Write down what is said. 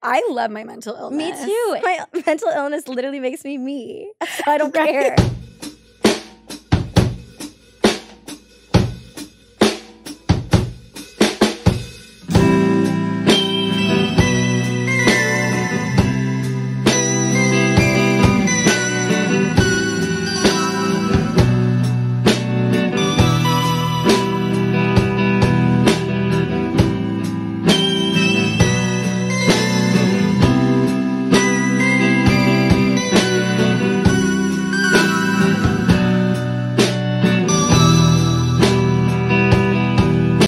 I love my mental illness. Me too. My mental illness literally makes me me. So I don't care.